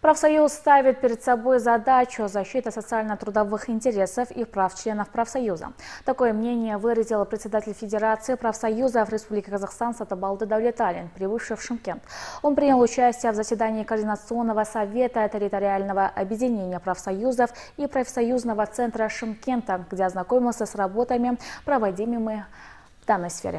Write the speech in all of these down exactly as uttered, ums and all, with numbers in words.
Профсоюз ставит перед собой задачу защиты социально-трудовых интересов и прав членов профсоюза. Такое мнение выразил председатель Федерации профсоюзов Республики Казахстан Сатыбалды Даулеталин, прибывший в Шымкент. Он принял участие в заседании Координационного совета территориального объединения профсоюзов и профсоюзного центра Шымкента, где ознакомился с работами, проводимыми в данной сфере.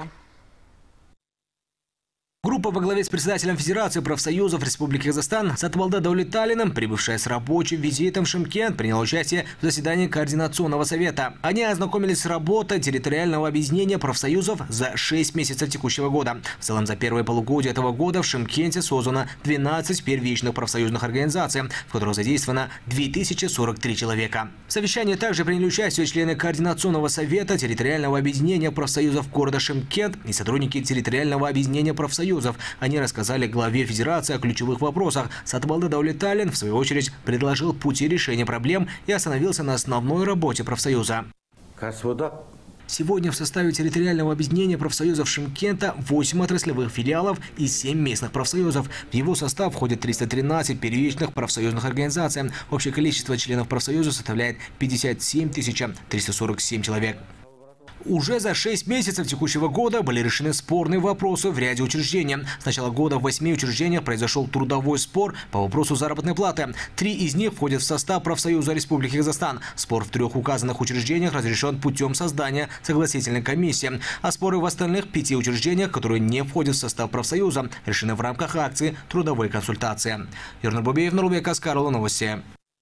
Группа во главе с председателем Федерации профсоюзов Республики Казахстан Сатыбалды Даулеталиным, прибывшая с рабочим визитом в Шымкент, приняла участие в заседании Координационного совета. Они ознакомились с работой территориального объединения профсоюзов за шесть месяцев текущего года. В целом за первое полугодие этого года в Шымкенте создано двенадцать первичных профсоюзных организаций, в которых задействовано две тысячи сорок три человека. В совещании также приняли участие члены Координационного совета территориального объединения профсоюзов города Шымкент и сотрудники территориального объединения профсоюзов. Они рассказали главе Федерации о ключевых вопросах. Сатыбалды Даулеталин, в свою очередь, предложил пути решения проблем и остановился на основной работе профсоюза. Сегодня в составе территориального объединения профсоюзов Шымкента восемь отраслевых филиалов и семь местных профсоюзов. В его состав входит триста тринадцать первичных профсоюзных организаций. Общее количество членов профсоюза составляет пятьдесят семь тысяч триста сорок семь человек. Уже за шесть месяцев текущего года были решены спорные вопросы в ряде учреждений. С начала года в восьми учреждениях произошел трудовой спор по вопросу заработной платы. Три из них входят в состав профсоюза Республики Казахстан. Спор в трех указанных учреждениях разрешен путем создания согласительной комиссии. А споры в остальных пяти учреждениях, которые не входят в состав профсоюза, решены в рамках акции трудовой консультации. Юрий Нурбубеев, Нурбек Аскаров, новости.